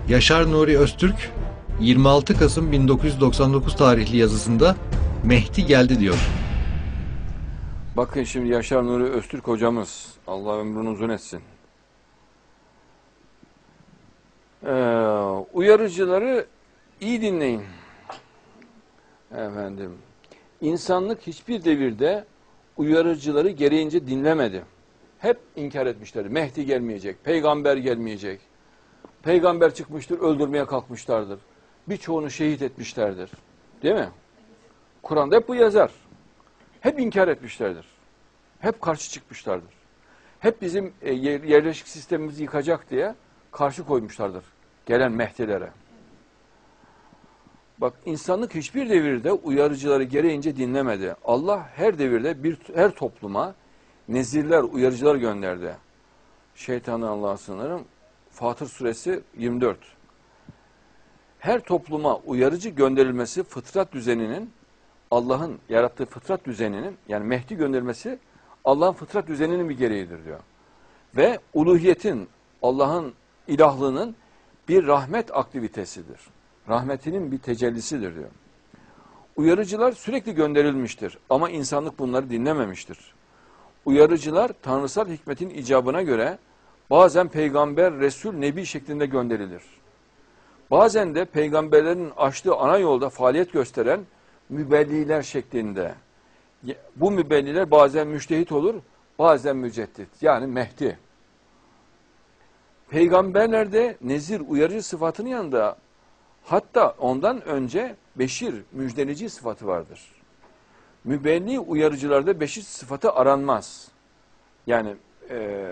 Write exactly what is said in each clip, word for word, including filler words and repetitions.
Yaşar Nuri Öztürk, yirmi altı Kasım bin dokuz yüz doksan dokuz tarihli yazısında Mehdi geldi diyor. Bakın şimdi Yaşar Nuri Öztürk hocamız, Allah ömrünü uzun etsin. Ee, uyarıcıları iyi dinleyin. Efendim, insanlık hiçbir devirde uyarıcıları gereğince dinlemedi. Hep inkar etmişlerdi. Mehdi gelmeyecek, peygamber gelmeyecek. Peygamber çıkmıştır, öldürmeye kalkmışlardır. Birçoğunu şehit etmişlerdir. Değil mi? Kur'an'da hep bu yazar. Hep inkar etmişlerdir. Hep karşı çıkmışlardır. Hep bizim e, yerleşik sistemimizi yıkacak diye karşı koymuşlardır gelen Mehdilere. Bak, insanlık hiçbir devirde uyarıcıları gereğince dinlemedi. Allah her devirde bir her topluma nezirler, uyarıcılar gönderdi. Şeytanı Allah'a sığınırım. Fatır suresi yirmi dört. Her topluma uyarıcı gönderilmesi fıtrat düzeninin, Allah'ın yarattığı fıtrat düzeninin, yani Mehdi gönderilmesi Allah'ın fıtrat düzeninin bir gereğidir diyor. Ve uluhiyetin, Allah'ın ilahlığının bir rahmet aktivitesidir. Rahmetinin bir tecellisidir diyor. Uyarıcılar sürekli gönderilmiştir ama insanlık bunları dinlememiştir. Uyarıcılar tanrısal hikmetin icabına göre bazen peygamber, resul, nebi şeklinde gönderilir. Bazen de peygamberlerin açtığı ana yolda faaliyet gösteren mübelliler şeklinde. Bu mübelliler bazen müştehit olur, bazen müceddit, yani Mehdi. Peygamberlerde nezir, uyarıcı sıfatının yanında hatta ondan önce beşir, müjdeleyici sıfatı vardır. Mübelli uyarıcılarda beşir sıfatı aranmaz. Yani e,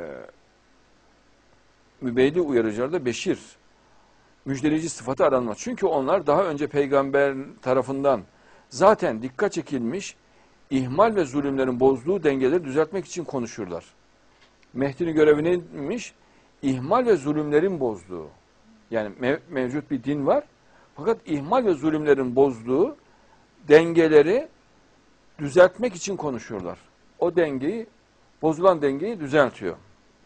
mübelli uyarıcılarda beşir, müjdeleyici sıfatı aranmaz. Çünkü onlar daha önce peygamber tarafından zaten dikkat çekilmiş, ihmal ve zulümlerin bozduğu dengeleri düzeltmek için konuşurlar. Mehdi'nin görevi neymiş? İhmal ve zulümlerin bozduğu. Yani mev mevcut bir din var. Fakat ihmal ve zulümlerin bozduğu dengeleri düzeltmek için konuşuyorlar. O dengeyi, bozulan dengeyi düzeltiyor.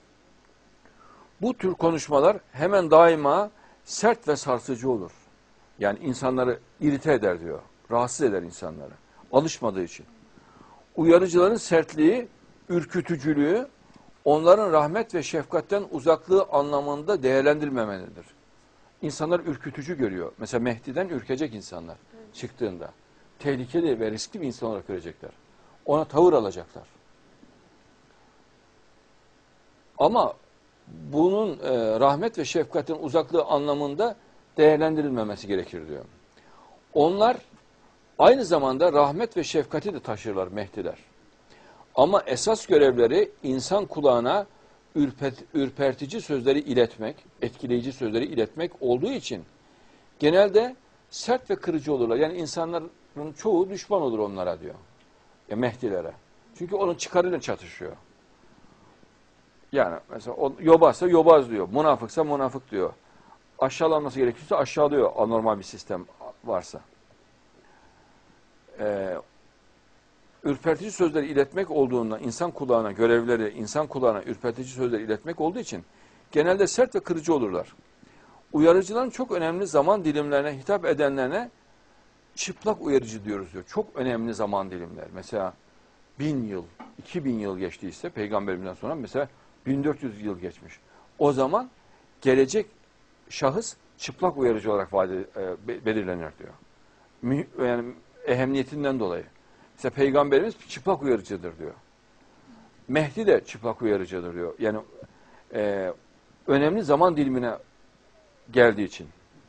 Bu tür konuşmalar hemen daima sert ve sarsıcı olur. Yani insanları irite eder diyor. Rahatsız eder insanları. Alışmadığı için. Uyarıcıların sertliği, ürkütücülüğü, onların rahmet ve şefkatten uzaklığı anlamında değerlendirmemelidir. İnsanlar ürkütücü görüyor. Mesela Mehdi'den ürkecek insanlar çıktığında. Tehlikeli ve riskli bir insan olarak görecekler. Ona tavır alacaklar. Ama bunun e, rahmet ve şefkatin uzaklığı anlamında değerlendirilmemesi gerekir diyor. Onlar aynı zamanda rahmet ve şefkati de taşırlar Mehdiler. Ama esas görevleri insan kulağına ürpet, ürpertici sözleri iletmek, etkileyici sözleri iletmek olduğu için genelde sert ve kırıcı olurlar. Yani insanların çoğu düşman olur onlara diyor. Ya Mehdilere. Çünkü onun çıkarıyla çatışıyor. Yani mesela o yobazsa yobaz diyor. Münafıksa münafık diyor. Aşağılanması gerekirse aşağılıyor anormal bir sistem varsa. Ee, ürpertici sözleri iletmek olduğunda insan kulağına görevleri, insan kulağına ürpertici sözleri iletmek olduğu için genelde sert ve kırıcı olurlar. Uyarıcıların çok önemli zaman dilimlerine hitap edenlerine çıplak uyarıcı diyoruz diyor. Çok önemli zaman dilimler. Mesela bin yıl, iki bin yıl geçtiyse peygamberimizden sonra mesela bin dört yüz yıl geçmiş. O zaman gelecek şahıs çıplak uyarıcı olarak vade, e, belirlenir diyor. Mü, yani ehemmiyetinden dolayı. Mesela peygamberimiz çıplak uyarıcıdır diyor. Mehdi de çıplak uyarıcıdır diyor. Yani e, önemli zaman dilimine geldiği için.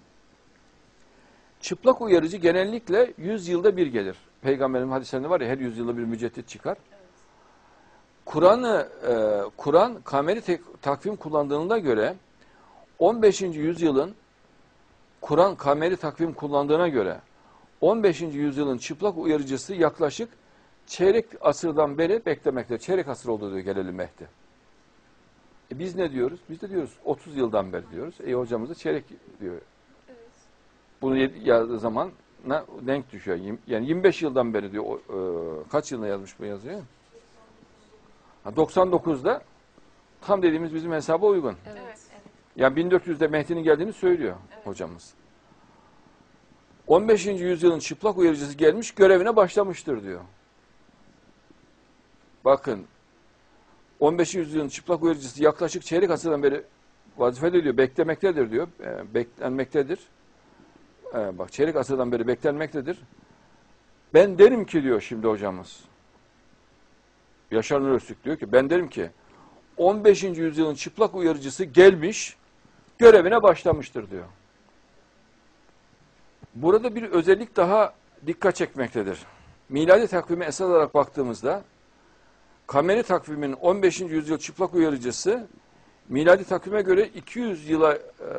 Çıplak uyarıcı genellikle yüz yılda bir gelir. Peygamberin hadislerinde var ya, her yüz yılda bir müceddit çıkar. Kur'an'ı e, Kur'an kameri takvim kullandığına göre on beşinci yüzyılın Kur'an kameri takvim kullandığına göre on beşinci yüzyılın çıplak uyarıcısı yaklaşık çeyrek asırdan beri beklemekte. Çeyrek asır oldu diyor gelelim Mehdi. E biz ne diyoruz? Biz de diyoruz otuz yıldan beri diyoruz. E hocamız da çeyrek diyor. Evet. Bunu yazdığı zaman denk düşüyor. Yani yirmi beş yıldan beri diyor. E, kaç yılında yazmış bu yazıyı? doksan dokuzda tam dediğimiz bizim hesaba uygun. Evet. Evet. Yani bin dört yüzde Mehdi'nin geldiğini söylüyor evet. hocamız. on beşinci yüzyılın çıplak uyarıcısı gelmiş, görevine başlamıştır diyor. Bakın, on beşinci yüzyılın çıplak uyarıcısı yaklaşık çeyrek asırdan beri vazifede diyor, beklemektedir diyor, e, beklenmektedir. E, bak çeyrek asırdan beri beklenmektedir. Ben derim ki diyor şimdi hocamız, Yaşar Nur Öztürk diyor ki, ben derim ki on beşinci yüzyılın çıplak uyarıcısı gelmiş, görevine başlamıştır diyor. Burada bir özellik daha dikkat çekmektedir. Miladi takvime esas olarak baktığımızda, kameri takvimin on beşinci yüzyıl çıplak uyarıcısı, miladi takvime göre iki yüz yıla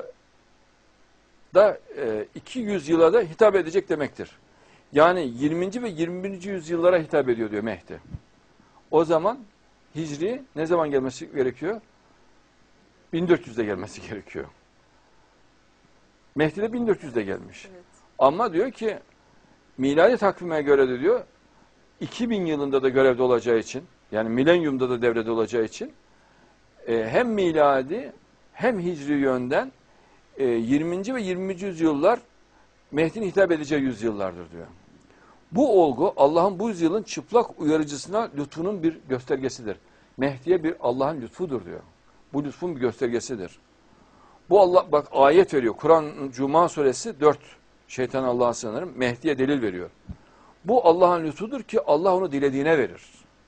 da iki yüz yıla da hitap edecek demektir. Yani yirminci ve yirmi birinci yüzyıllara hitap ediyor diyor Mehdi. O zaman Hicri ne zaman gelmesi gerekiyor? bin dört yüzde gelmesi gerekiyor. Mehdi de bin dört yüzde gelmiş. Evet. Ama diyor ki miladi takvime göre de diyor iki bin yılında da görevde olacağı için, yani milenyumda da devrede olacağı için e, hem miladi hem hicri yönden e, yirminci ve yirminci yüzyıllar Mehdi'nin hitap edeceği yüzyıllardır diyor. Bu olgu Allah'ın bu yüzyılın çıplak uyarıcısına lütfunun bir göstergesidir. Mehdi'ye bir Allah'ın lütfudur diyor. Bu lütfun bir göstergesidir. Bu Allah bak ayet veriyor. Kur'an Cuma suresi dört. Şeytan Allah'a sığınırım. Mehdi'ye delil veriyor. Bu Allah'ın lütfudur ki Allah onu dilediğine verir.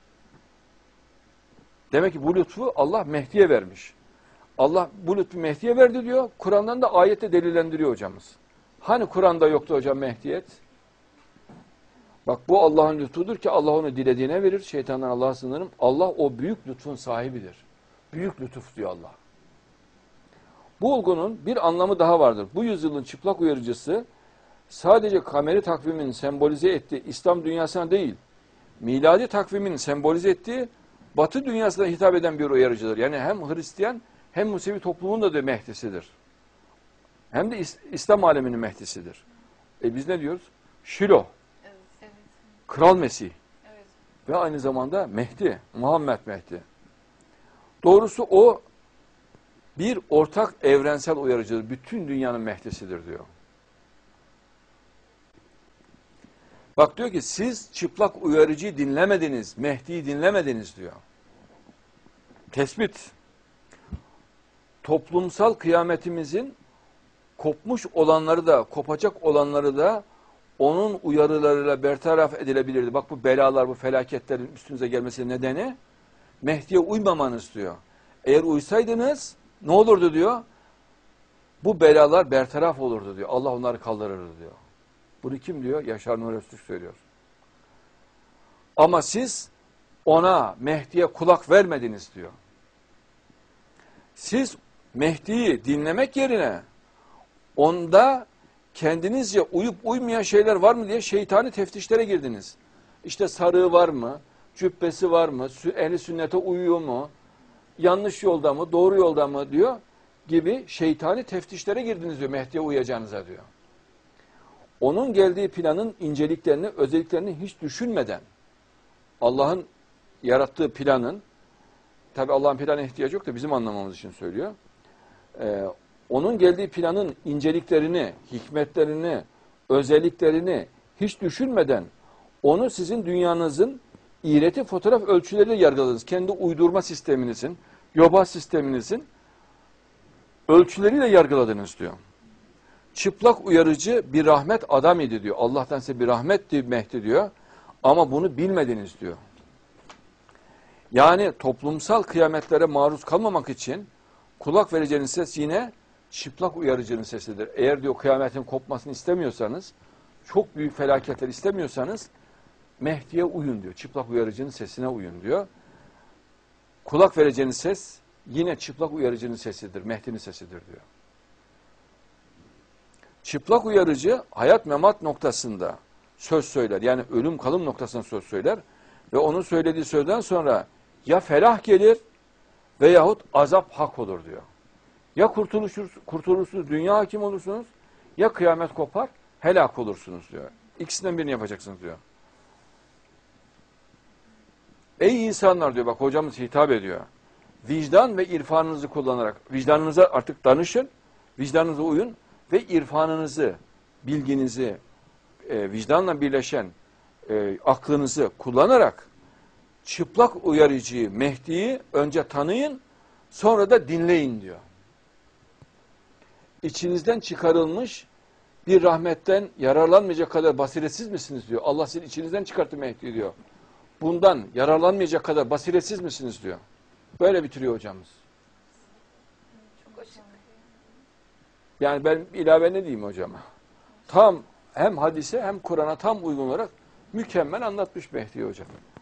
Demek ki bu lütfu Allah Mehdi'ye vermiş. Allah bu lütfu Mehdi'ye verdi diyor. Kur'an'dan da ayette delillendiriyor hocamız. Hani Kur'an'da yoktu hocam Mehdiyet? Bak bu Allah'ın lütfudur ki Allah onu dilediğine verir. Şeytandan Allah'a sığınırım. Allah o büyük lütfun sahibidir. Büyük lütuf diyor Allah. Bu olgunun bir anlamı daha vardır. Bu yüzyılın çıplak uyarıcısı sadece kameri takvimin sembolize ettiği İslam dünyasına değil, miladi takvimin sembolize ettiği Batı dünyasına hitap eden bir uyarıcıdır. Yani hem Hristiyan hem Musevi toplumun da, da Mehdisidir. Hem de İslam aleminin Mehdisidir. E biz ne diyoruz? Şilo. Evet, evet. Kral Mesih. Evet. Ve aynı zamanda Mehdi. Muhammed Mehdi. Doğrusu o bir ortak evrensel uyarıcıdır. Bütün dünyanın Mehdisidir diyor. Bak diyor ki siz çıplak uyarıcıyı dinlemediniz, Mehdi'yi dinlemediniz diyor. Tespit. Toplumsal kıyametimizin kopmuş olanları da, kopacak olanları da onun uyarılarıyla bertaraf edilebilirdi. Bak bu belalar, bu felaketlerin üstünüze gelmesinin nedeni Mehdi'ye uymamanız diyor. Eğer uysaydınız ne olurdu diyor? Bu belalar bertaraf olurdu diyor. Allah onları kaldırırdı diyor. Bunu kim diyor? Yaşar Nur Öztürk söylüyor. Ama siz ona, Mehdi'ye kulak vermediniz diyor. Siz Mehdi'yi dinlemek yerine onda kendinizce uyup uymayan şeyler var mı diye şeytani teftişlere girdiniz. İşte sarığı var mı? Cübbesi var mı? Ehli sünnete uyuyor mu? Yanlış yolda mı? Doğru yolda mı? Diyor gibi şeytani teftişlere girdiniz diyor Mehdi'ye uyacağınıza diyor. Onun geldiği planın inceliklerini, özelliklerini hiç düşünmeden Allah'ın yarattığı planın, tabi Allah'ın plana ihtiyacı yok da bizim anlamamız için söylüyor. Ee, onun geldiği planın inceliklerini, hikmetlerini, özelliklerini hiç düşünmeden onu sizin dünyanızın iğreti fotoğraf ölçüleriyle yargıladınız. Kendi uydurma sisteminizin, yobaz sisteminizin ölçüleriyle yargıladınız diyor. Çıplak uyarıcı bir rahmet adam idi diyor. Allah'tan size bir rahmetti Mehdi diyor. Ama bunu bilmediniz diyor. Yani toplumsal kıyametlere maruz kalmamak için kulak vereceğiniz ses yine çıplak uyarıcının sesidir. Eğer diyor kıyametin kopmasını istemiyorsanız, çok büyük felaketler istemiyorsanız Mehdi'ye uyun diyor. Çıplak uyarıcının sesine uyun diyor. Kulak vereceğiniz ses yine çıplak uyarıcının sesidir. Mehdi'nin sesidir diyor. Çıplak uyarıcı hayat memat noktasında söz söyler. Yani ölüm kalım noktasında söz söyler. Ve onun söylediği sözden sonra ya felah gelir veyahut azap hak olur diyor. Ya kurtulursunuz, kurtulursunuz, dünya hakim olursunuz, ya kıyamet kopar, helak olursunuz diyor. İkisinden birini yapacaksınız diyor. Ey insanlar diyor, bak hocamız hitap ediyor. vicdan ve irfanınızı kullanarak, vicdanınıza artık danışın, vicdanınıza uyun ve irfanınızı, bilginizi, e, vicdanla birleşen e, aklınızı kullanarak çıplak uyarıcıyı, Mehdi'yi önce tanıyın, sonra da dinleyin diyor. İçinizden çıkarılmış bir rahmetten yararlanmayacak kadar basiretsiz misiniz diyor. Allah sizi içinizden çıkarttı Mehdi diyor. Bundan yararlanmayacak kadar basiretsiz misiniz diyor. Böyle bitiriyor hocamız. Çok açık. Yani ben ilave ne diyeyim hocama? Tam hem hadise hem Kur'an'a tam uygun olarak mükemmel anlatmış Mehdi hocam.